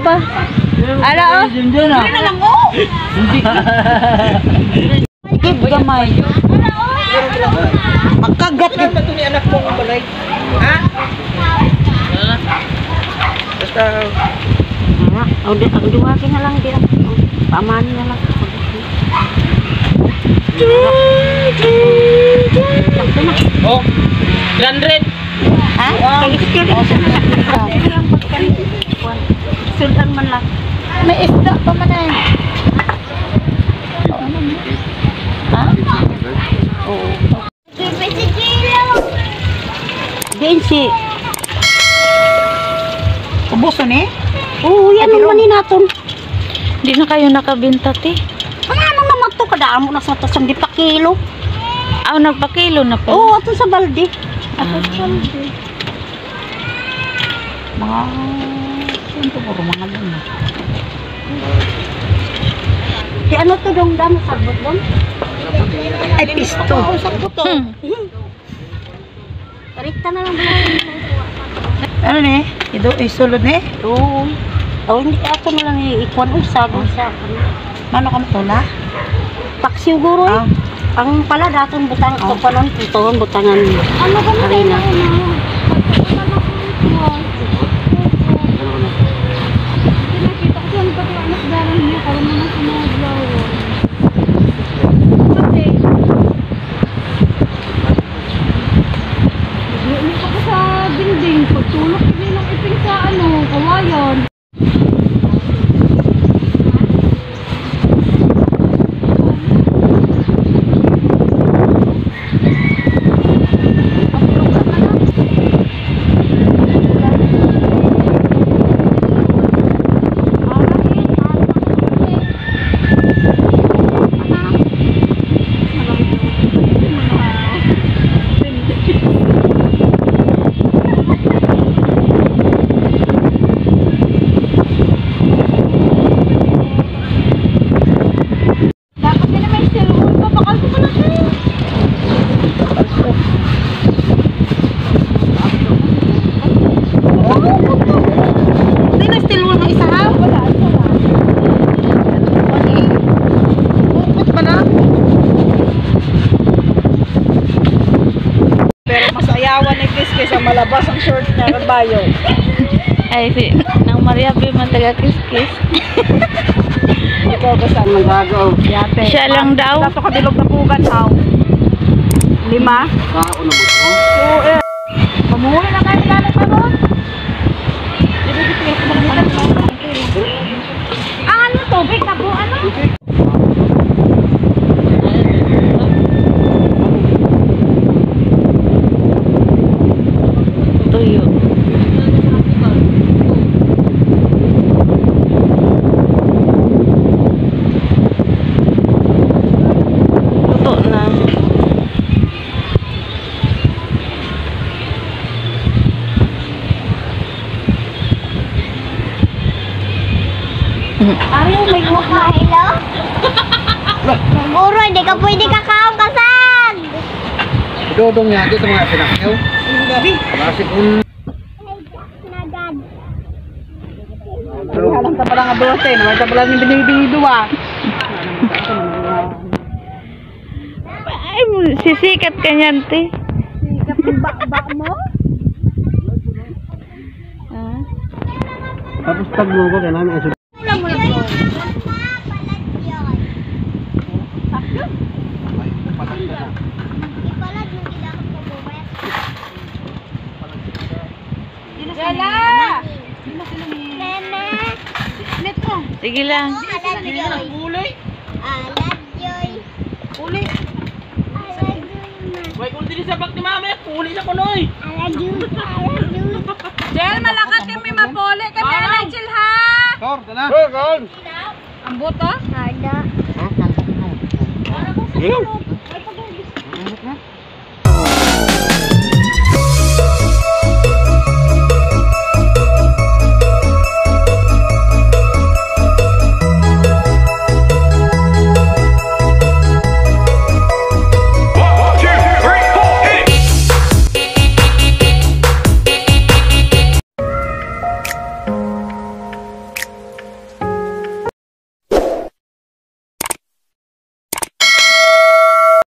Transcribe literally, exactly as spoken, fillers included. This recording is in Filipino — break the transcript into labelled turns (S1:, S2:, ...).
S1: pa. Ano oh? Hindi na lang oh. Hindi. Give gamay. Makagat ka ba ito ni anak mo ang balay? Ha? Basta... O, ang duwagi na lang din. Pamani na lang. Oh, grand red. Ha? Sudan man lang. May isda pa man eh. Ha? Oo. Gensi. Ubuso ni? Oo, yan naman ni naton. Hindi na kayo nakabinta, ti. Ano naman ito? Kadaan mo na sa tasang di pa kilo. Ah, nagpa-kilo na po? Oo, ito sa balde. Ito sa balde. Mga... Saan ito puro mga lang? Di ano ito dong dami? Sagbot dong? Ay, pisto. Sagbot to. Karikta na lang ba? Ano ni? Ito, isulod ni? Oo. Oh, hindi ako na lang i-ikwan. Uy, sabi sa akin. Mano ka matula? Paksiw guro eh. Ang pala datong butang ako pa nun. Tutuhon butangan. Ano ka na? Arena. Pinakita ko saan ba ito anak darang niya. Karoon na sa mga blower. Kasi, naglulit ako sa dingding. Pagtulog ko nilang iping sa ano, kawayan. Malabas ang short niya ng bayo. Ay, si nang Maria B man taga kiss-kiss. Ikaw ba saan magagaw? Yate. Siya lang daw. Dato ka bilog na pugan, haw. Lima? Kao na mo. Oo, eh. Pamuhuli na kayo namin pa doon. Ah, ano to? Big na po, ano? Tuyo. Luto na. Ari, may guwak na ilo? Uro, hindi ka pwede kakaong kasan!
S2: Dodong niya dito mga pinakyaw. Hindi. Masih pun.
S1: Nagad. Alam ka pala nga dote, naman ka pala ni binibing dua. Ay, sisikat ka niyan, te. Sikat ng bak-bak mo? Ah.
S2: Tapos tag mo ko kaya namin ang
S1: Alam mo lang mo. Gala! Sige lang.
S3: Kulay. Alat joy.
S1: Uli.
S3: Way kung dili sa bak ni mama, kulay sa kunoy.
S1: Alat joy. Alat joy. Jel, malakat yung may mapuli kami na Jel ha.
S2: Kor, kana. Kor, kor.
S1: Ang buto?
S3: Ada.
S2: Ha, kang.